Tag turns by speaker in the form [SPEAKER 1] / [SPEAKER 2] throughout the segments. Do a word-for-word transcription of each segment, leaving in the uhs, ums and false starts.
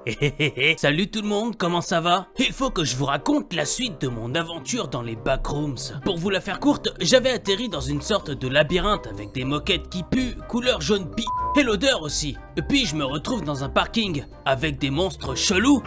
[SPEAKER 1] Salut tout le monde, comment ça va? Il faut que je vous raconte la suite de mon aventure dans les backrooms. Pour vous la faire courte, j'avais atterri dans une sorte de labyrinthe avec des moquettes qui puent, couleur jaune pie, et l'odeur aussi. Et puis je me retrouve dans un parking avec des monstres chelous.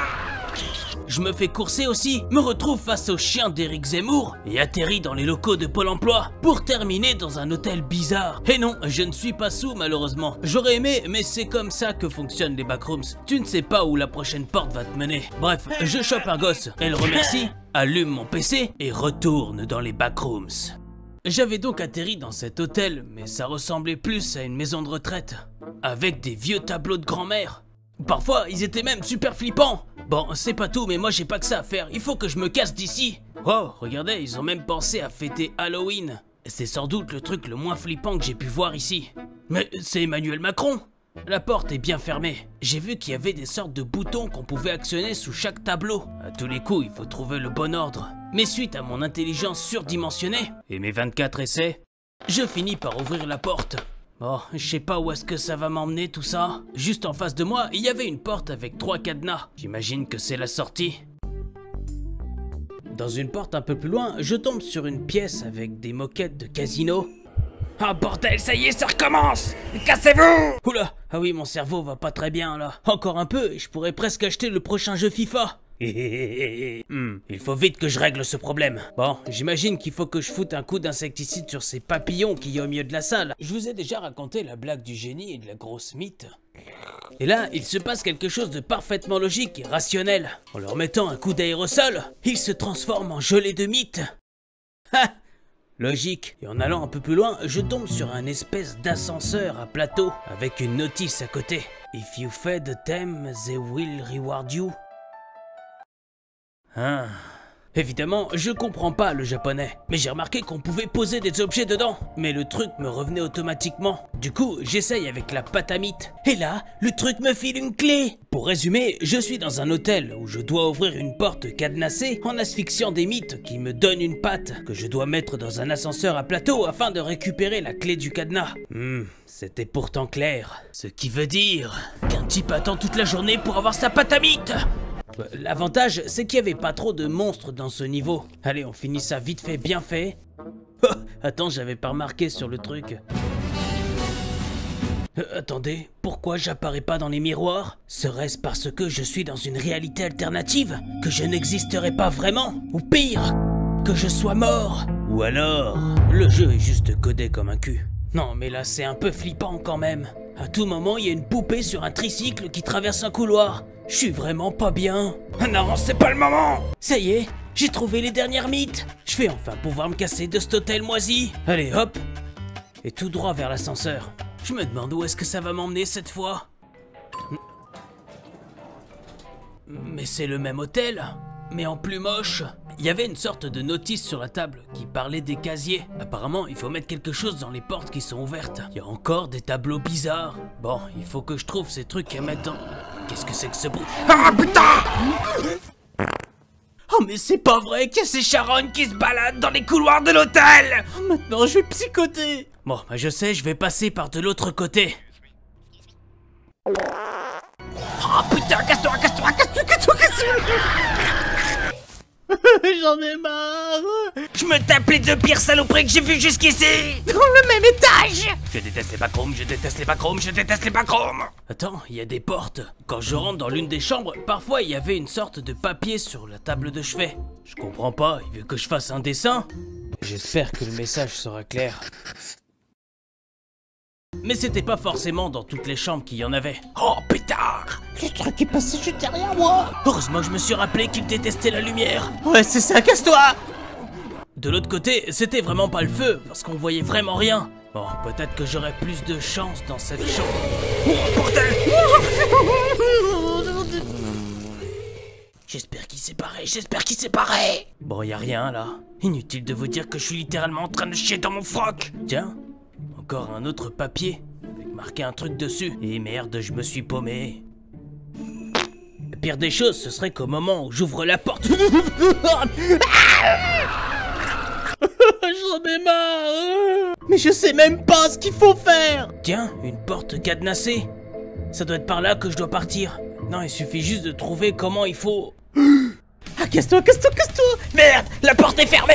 [SPEAKER 1] Je me fais courser aussi, me retrouve face au chien d'Éric Zemmour et atterris dans les locaux de Pôle emploi pour terminer dans un hôtel bizarre. Et non, je ne suis pas sous malheureusement. J'aurais aimé, mais c'est comme ça que fonctionnent les backrooms. Tu ne sais pas où la prochaine porte va te mener. Bref, je chope un gosse, elle remercie, allume mon P C et retourne dans les backrooms. J'avais donc atterri dans cet hôtel, mais ça ressemblait plus à une maison de retraite, avec des vieux tableaux de grand-mère. Parfois, ils étaient même super flippants. Bon, c'est pas tout, mais moi j'ai pas que ça à faire, il faut que je me casse d'ici. Oh, regardez, ils ont même pensé à fêter Halloween. C'est sans doute le truc le moins flippant que j'ai pu voir ici. Mais c'est Emmanuel Macron. La porte est bien fermée. J'ai vu qu'il y avait des sortes de boutons qu'on pouvait actionner sous chaque tableau. À tous les coups, il faut trouver le bon ordre. Mais suite à mon intelligence surdimensionnée et mes vingt-quatre essais, je finis par ouvrir la porte. Oh, je sais pas où est-ce que ça va m'emmener tout ça. Juste en face de moi, il y avait une porte avec trois cadenas. J'imagine que c'est la sortie. Dans une porte un peu plus loin, je tombe sur une pièce avec des moquettes de casino. Ah bordel, ça y est, ça recommence! Cassez-vous! Oula, ah oui, mon cerveau va pas très bien là. Encore un peu et je pourrais presque acheter le prochain jeu FIFA. hmm, il faut vite que je règle ce problème. Bon, j'imagine qu'il faut que je foute un coup d'insecticide sur ces papillons qu'il y a au milieu de la salle. Je vous ai déjà raconté la blague du génie et de la grosse mythe. Et là, il se passe quelque chose de parfaitement logique et rationnel. En leur mettant un coup d'aérosol, ils se transforment en gelée de mythe. Ha! Logique. Et en allant un peu plus loin, je tombe sur un espèce d'ascenseur à plateau avec une notice à côté. If you feed them, they will reward you. Ah. Évidemment, je comprends pas le japonais, mais j'ai remarqué qu'on pouvait poser des objets dedans. Mais le truc me revenait automatiquement. Du coup, j'essaye avec la pâte à mythe. Et là, le truc me file une clé. Pour résumer, je suis dans un hôtel où je dois ouvrir une porte cadenassée en asphyxiant des mythes qui me donnent une patte que je dois mettre dans un ascenseur à plateau afin de récupérer la clé du cadenas. Hmm, c'était pourtant clair. Ce qui veut dire qu'un type attend toute la journée pour avoir sa pâte à mythe. L'avantage, c'est qu'il n'y avait pas trop de monstres dans ce niveau. Allez, on finit ça vite fait, bien fait. Oh, attends, j'avais pas remarqué sur le truc. Euh, attendez, pourquoi j'apparais pas dans les miroirs? Serait-ce parce que je suis dans une réalité alternative? Que je n'existerai pas vraiment? Ou pire, que je sois mort? Ou alors, le jeu est juste codé comme un cul. Non, mais là, c'est un peu flippant quand même. À tout moment, il y a une poupée sur un tricycle qui traverse un couloir. Je suis vraiment pas bien. Non, c'est pas le moment. Ça y est, j'ai trouvé les dernières mythes. Je vais enfin pouvoir me casser de cet hôtel moisi. Allez, hop. Et tout droit vers l'ascenseur. Je me demande où est-ce que ça va m'emmener cette fois. Mais c'est le même hôtel, mais en plus moche. Il y avait une sorte de notice sur la table qui parlait des casiers. Apparemment, il faut mettre quelque chose dans les portes qui sont ouvertes. Il y a encore des tableaux bizarres. Bon, il faut que je trouve ces trucs à mettre dans... Qu'est-ce que c'est que ce bruit? Ah putain! Oh mais c'est pas vrai qu'il y a ces charognes qui se baladent dans les couloirs de l'hôtel! Maintenant je vais psychoter! Bon, bah je sais, je vais passer par de l'autre côté. Oh putain, casse-toi, casse-toi, casse-toi, casse-toi, casse-toi! J'en ai marre. Je me tape les deux pires saloperies que j'ai vues jusqu'ici. Dans le même étage. Je déteste les backrooms, je déteste les backrooms, je déteste les backrooms. Attends, il y a des portes. Quand je rentre dans l'une des chambres, parfois il y avait une sorte de papier sur la table de chevet. Je comprends pas, il veut que je fasse un dessin. J'espère que le message sera clair. Mais c'était pas forcément dans toutes les chambres qu'il y en avait. Oh pétard! Le truc est passé juste derrière moi! Heureusement que je me suis rappelé qu'il détestait la lumière. Ouais, c'est ça, casse-toi! De l'autre côté, c'était vraiment pas le feu, parce qu'on voyait vraiment rien. Bon, peut-être que j'aurais plus de chance dans cette chambre. Oh, bordel! J'espère qu'il s'est barré, j'espère qu'il s'est barré! Bon, y a rien là. Inutile de vous dire que je suis littéralement en train de chier dans mon froc! Tiens. Encore un autre papier, avec marqué un truc dessus. Et merde, je me suis paumé. Le pire des choses, ce serait qu'au moment où j'ouvre la porte... J'en ai marre. Mais je sais même pas ce qu'il faut faire. Tiens, une porte cadenassée. Ça doit être par là que je dois partir. Non, il suffit juste de trouver comment il faut... Ah, casse-toi, casse-toi, casse-toi! Merde, la porte est fermée!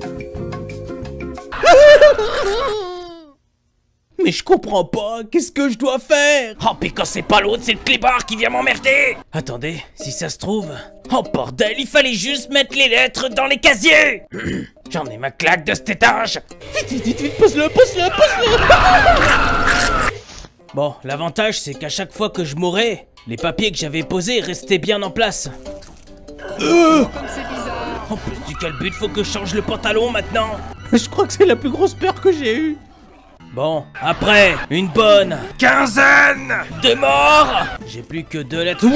[SPEAKER 1] Mais je comprends pas, qu'est-ce que je dois faire? Oh, puis quand c'est pas l'autre, c'est le clébard qui vient m'emmerder! Attendez, si ça se trouve... Oh bordel, il fallait juste mettre les lettres dans les casiers! J'en ai ma claque de cet étage! Vite, vite, vite, vite, pose-le, pose-le, pose-le! Bon, l'avantage, c'est qu'à chaque fois que je mourais, les papiers que j'avais posés restaient bien en place. Euh en plus du calbut, faut que je change le pantalon maintenant. Je crois que c'est la plus grosse peur que j'ai eue. Bon, après, une bonne quinzaine de morts. J'ai plus que deux lettres.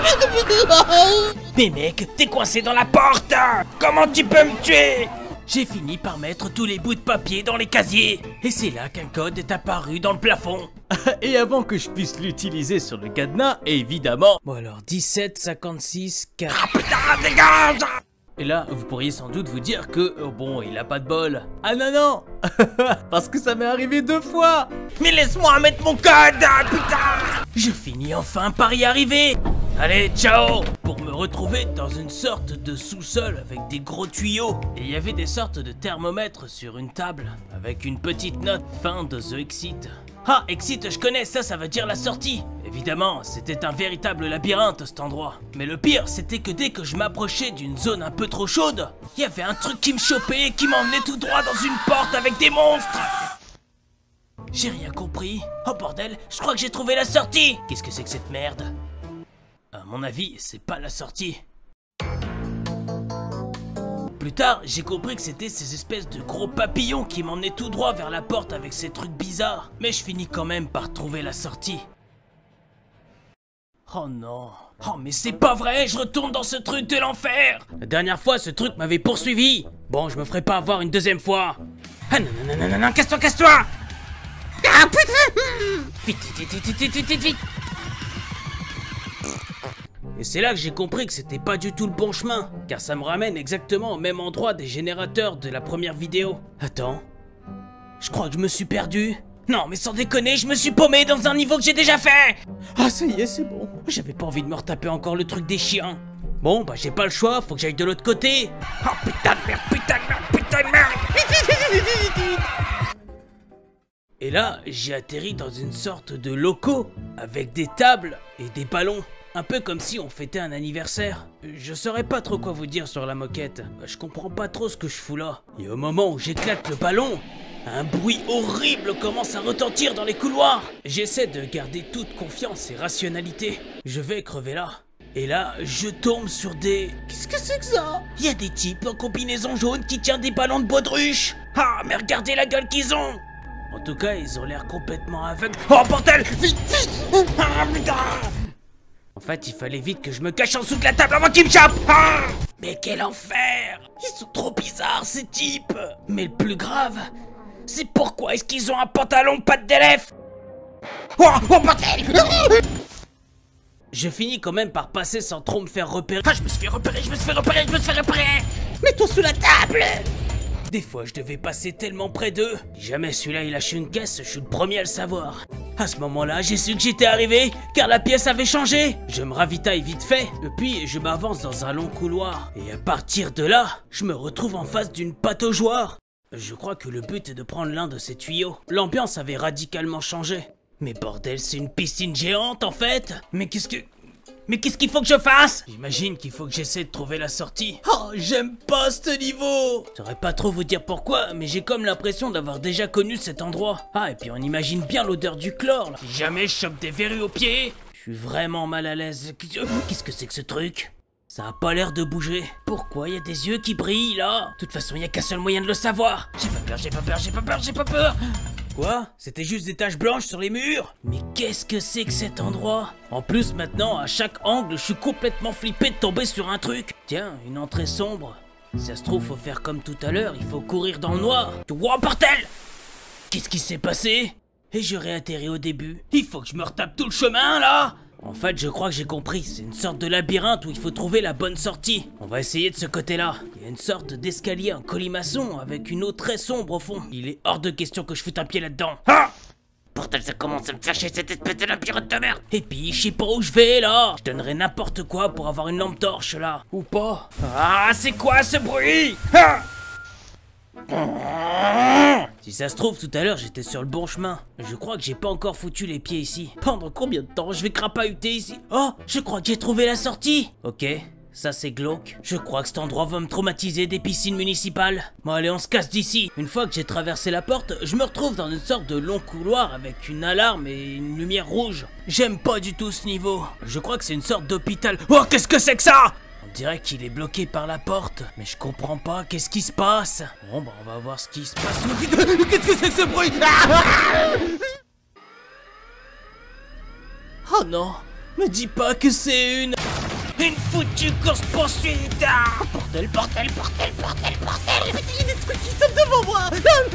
[SPEAKER 1] Mais mec, t'es coincé dans la porte. Comment tu peux me tuer? J'ai fini par mettre tous les bouts de papier dans les casiers. Et c'est là qu'un code est apparu dans le plafond. Et avant que je puisse l'utiliser sur le cadenas, évidemment... Bon alors, dix-sept, cinquante-six, quatre... Ah putain, dégage! Et là, vous pourriez sans doute vous dire que, oh bon, il a pas de bol. Ah non, non. Parce que ça m'est arrivé deux fois. Mais laisse-moi mettre mon code, putain. Je finis enfin par y arriver. Allez, ciao. Pour me retrouver dans une sorte de sous-sol avec des gros tuyaux. Et il y avait des sortes de thermomètres sur une table, avec une petite note fin de The Exit. Ah, Exit, je connais, ça, ça veut dire la sortie. Évidemment, c'était un véritable labyrinthe, cet endroit. Mais le pire, c'était que dès que je m'approchais d'une zone un peu trop chaude, il y avait un truc qui me chopait et qui m'emmenait tout droit dans une porte avec des monstres. J'ai rien compris. Oh bordel, je crois que j'ai trouvé la sortie. Qu'est-ce que c'est que cette merde? À mon avis, c'est pas la sortie. Plus tard, j'ai compris que c'était ces espèces de gros papillons qui m'emmenaient tout droit vers la porte avec ces trucs bizarres. Mais je finis quand même par trouver la sortie. Oh non. Oh mais c'est pas vrai, je retourne dans ce truc de l'enfer. La dernière fois, ce truc m'avait poursuivi. Bon, je me ferai pas avoir une deuxième fois. Ah non, non, non, non, non, casse-toi, casse-toi. Ah putain. Vite, vite, vite, vite, vite, vite, vite. Et c'est là que j'ai compris que c'était pas du tout le bon chemin, car ça me ramène exactement au même endroit des générateurs de la première vidéo. Attends, je crois que je me suis perdu. Non mais sans déconner, je me suis paumé dans un niveau que j'ai déjà fait. Ah ça y est, c'est bon. J'avais pas envie de me retaper encore le truc des chiens. Bon bah j'ai pas le choix, faut que j'aille de l'autre côté. Oh putain de merde, putain de merde, putain de merde. Et là, j'ai atterri dans une sorte de locaux, avec des tables et des ballons. Un peu comme si on fêtait un anniversaire. Je saurais pas trop quoi vous dire sur la moquette. Je comprends pas trop ce que je fous là. Et au moment où j'éclate le ballon, un bruit horrible commence à retentir dans les couloirs. J'essaie de garder toute confiance et rationalité. Je vais crever là. Et là, je tombe sur des... Qu'est-ce que c'est que ça? Il y a des types en combinaison jaune qui tiennent des ballons de baudruche. Ah, mais regardez la gueule qu'ils ont. En tout cas, ils ont l'air complètement aveugles. Oh bordel! Vite, vite! Ah putain! En fait, il fallait vite que je me cache en dessous de la table avant qu'ils me chopent. Ah! Mais quel enfer! Ils sont trop bizarres, ces types! Mais le plus grave, c'est pourquoi est-ce qu'ils ont un pantalon patte d'élève? Oh, oh bordel! Je finis quand même par passer sans trop me faire repérer. Ah, je me suis fait repérer, je me suis fait repérer, je me suis fait repérer! Mets-toi sous la table! Des fois, je devais passer tellement près d'eux. Si jamais celui-là il lâche une caisse, je suis le premier à le savoir. À ce moment-là, j'ai su que j'étais arrivé, car la pièce avait changé. Je me ravitaille vite fait, puis je m'avance dans un long couloir. Et à partir de là, je me retrouve en face d'une pataugeoire. Je crois que le but est de prendre l'un de ces tuyaux. L'ambiance avait radicalement changé. Mais bordel, c'est une piscine géante en fait. Mais qu'est-ce que... Mais qu'est-ce qu'il faut que je fasse? J'imagine qu'il faut que j'essaie de trouver la sortie. Oh, j'aime pas ce niveau. Je saurais pas trop vous dire pourquoi, mais j'ai comme l'impression d'avoir déjà connu cet endroit. Ah, et puis on imagine bien l'odeur du chlore là. Si jamais je chope des verrues aux pieds, je suis vraiment mal à l'aise. Qu'est-ce que c'est que ce truc? Ça a pas l'air de bouger. Pourquoi il y a des yeux qui brillent là? De toute façon, il y a qu'un seul moyen de le savoir. J'ai pas peur, j'ai pas peur, j'ai pas peur, j'ai pas peur. Quoi? C'était juste des taches blanches sur les murs? Mais qu'est-ce que c'est que cet endroit? En plus maintenant, à chaque angle, je suis complètement flippé de tomber sur un truc. Tiens, une entrée sombre. Si ça se trouve, faut faire comme tout à l'heure, il faut courir dans le noir. Wow, bordel! Qu'est-ce qui s'est passé? Et je réatterris au début. Il faut que je me retape tout le chemin là! En fait, je crois que j'ai compris, c'est une sorte de labyrinthe où il faut trouver la bonne sortie. On va essayer de ce côté-là. Il y a une sorte d'escalier en colimaçon avec une eau très sombre au fond. Il est hors de question que je foute un pied là-dedans. Ah! Bordel, ça commence à me faire chier cette espèce de labyrinthe de merde. Et puis, je sais pas où je vais là. Je donnerais n'importe quoi pour avoir une lampe torche là. Ou pas. Ah, c'est quoi ce bruit? Ah, si ça se trouve, tout à l'heure j'étais sur le bon chemin. Je crois que j'ai pas encore foutu les pieds ici. Pendant combien de temps je vais crapahuter ici? Oh, je crois que j'ai trouvé la sortie. Ok, ça c'est glauque. Je crois que cet endroit va me traumatiser des piscines municipales. Bon allez, on se casse d'ici. Une fois que j'ai traversé la porte, je me retrouve dans une sorte de long couloir avec une alarme et une lumière rouge. J'aime pas du tout ce niveau. Je crois que c'est une sorte d'hôpital. Oh, qu'est-ce que c'est que ça? On dirait qu'il est bloqué par la porte, mais je comprends pas, qu'est-ce qui se passe? Bon bah on va voir ce qui se passe. Qu'est-ce que c'est que ce bruit? Oh non, me dis pas que c'est une... Une foutue course poursuite. Bordel, bordel, bordel, bordel, bordel. Il y a des trucs qui sont devant moi.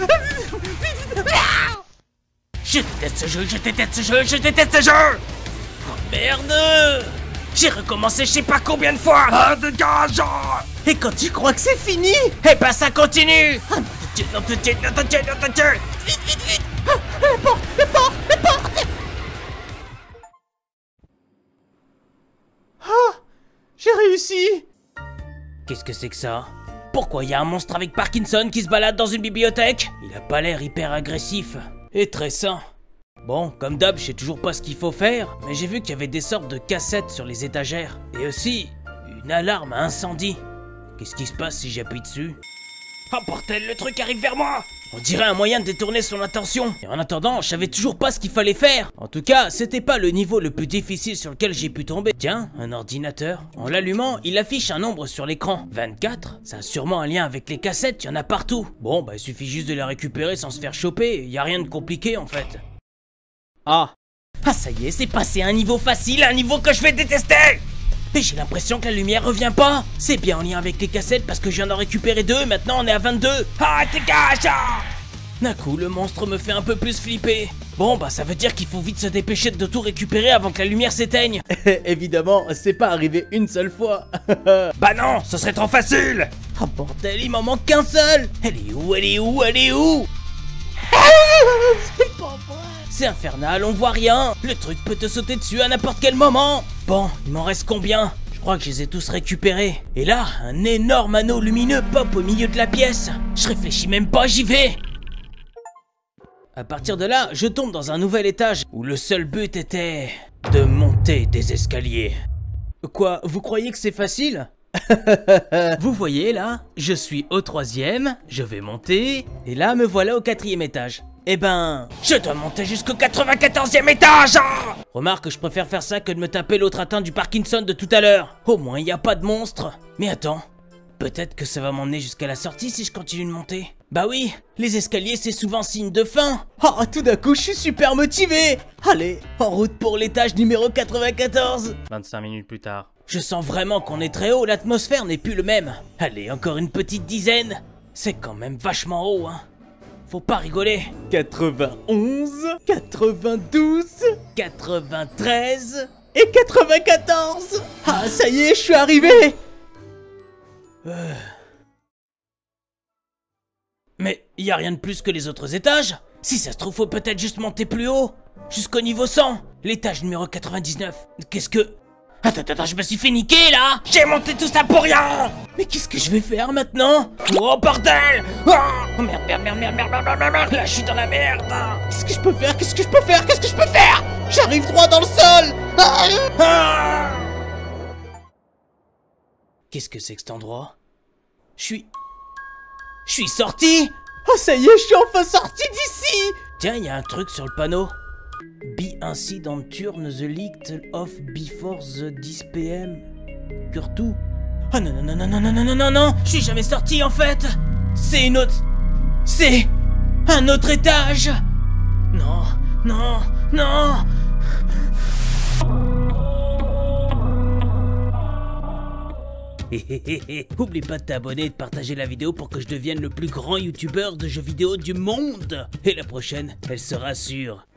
[SPEAKER 1] Je déteste ce jeu, je déteste ce jeu, je déteste ce jeu. Oh merde. J'ai recommencé je sais pas combien de fois. Ah, dégage. Et quand tu crois que c'est fini, eh ben ça continue. Ah, non, non, non, non, non, non, vite, vite, vite. Ah, la porte, la porte, la porte. Ah, j'ai réussi. Qu'est-ce que c'est que ça? Pourquoi il y a un monstre avec Parkinson qui se balade dans une bibliothèque? Il a pas l'air hyper agressif et très sain. Bon, comme d'hab, je sais toujours pas ce qu'il faut faire, mais j'ai vu qu'il y avait des sortes de cassettes sur les étagères. Et aussi, une alarme à incendie. Qu'est-ce qui se passe si j'appuie dessus? Oh bordel, le truc arrive vers moi! On dirait un moyen de détourner son attention. Et en attendant, je savais toujours pas ce qu'il fallait faire. En tout cas, c'était pas le niveau le plus difficile sur lequel j'ai pu tomber. Tiens, un ordinateur. En l'allumant, il affiche un nombre sur l'écran. vingt-quatre. Ça a sûrement un lien avec les cassettes, il y en a partout. Bon, bah il suffit juste de les récupérer sans se faire choper. Y a rien de compliqué en fait. Ah. Ah ça y est, c'est passé à un niveau facile, un niveau que je vais détester. Mais j'ai l'impression que la lumière revient pas. C'est bien en lien avec les cassettes parce que je viens d'en récupérer deux, maintenant on est à vingt-deux. Ah, dégage. D'un coup, le monstre me fait un peu plus flipper. Bon, bah ça veut dire qu'il faut vite se dépêcher de tout récupérer avant que la lumière s'éteigne.
[SPEAKER 2] Évidemment, c'est pas arrivé une seule fois.
[SPEAKER 1] Bah non, ce serait trop facile. Oh bordel, il m'en manque qu'un seul. Elle est où, elle est où, elle est où?
[SPEAKER 2] C'est pas vrai.
[SPEAKER 1] C'est infernal, on voit rien. Le truc peut te sauter dessus à n'importe quel moment. Bon, il m'en reste combien? Je crois que je les ai tous récupérés. Et là, un énorme anneau lumineux pop au milieu de la pièce. Je réfléchis même pas, j'y vais. À partir de là, je tombe dans un nouvel étage où le seul but était de monter des escaliers.
[SPEAKER 2] Quoi, vous croyez que c'est facile?
[SPEAKER 1] Vous voyez là, je suis au troisième, je vais monter, et là me voilà au quatrième étage. Eh ben, je dois monter jusqu'au quatre-vingt-quatorzième étage. Hein. Remarque, je préfère faire ça que de me taper l'autre atteint du Parkinson de tout à l'heure. Au moins, il n'y a pas de monstre. Mais attends, peut-être que ça va m'emmener jusqu'à la sortie si je continue de monter. Bah oui, les escaliers c'est souvent signe de fin.
[SPEAKER 2] Oh, tout d'un coup, je suis super motivé. Allez, en route pour l'étage numéro quatre-vingt-quatorze.
[SPEAKER 1] vingt-cinq minutes plus tard. Je sens vraiment qu'on est très haut, l'atmosphère n'est plus le même. Allez, encore une petite dizaine. C'est quand même vachement haut, hein. Faut pas rigoler.
[SPEAKER 2] quatre-vingt-onze, quatre-vingt-douze,
[SPEAKER 1] quatre-vingt-treize
[SPEAKER 2] et quatre-vingt-quatorze. Ah, ça y est, je suis arrivé.
[SPEAKER 1] Euh... Mais y a rien de plus que les autres étages. Si ça se trouve, faut peut-être juste monter plus haut. Jusqu'au niveau cent. L'étage numéro quatre-vingt-dix-neuf. Qu'est-ce que... Attends, attends, je me suis fait niquer là. J'ai monté tout ça pour rien. Mais qu'est-ce que je vais faire maintenant? Oh bordel. Oh merde, merde, merde, merde, merde, merde, merde, merde. Là je suis dans la merde.
[SPEAKER 2] Qu'est-ce que je peux faire? Qu'est-ce que je peux faire? Qu'est-ce que je peux faire? J'arrive droit dans le sol.
[SPEAKER 1] Ah. Qu'est-ce que c'est que cet endroit? Je suis... Je suis sorti.
[SPEAKER 2] Oh ça y est, je suis enfin sorti d'ici.
[SPEAKER 1] Tiens, il y a un truc sur le panneau. Be incident turn the light off before the dix p m Curtout. Oh non non non non non non non non non non. Je suis jamais sorti en fait. C'est une autre... C'est... un autre étage. Non, non, non. Oublie pas de t'abonner et de partager la vidéo pour que je devienne le plus grand youtubeur de jeux vidéo du monde. Et la prochaine, elle sera sûre.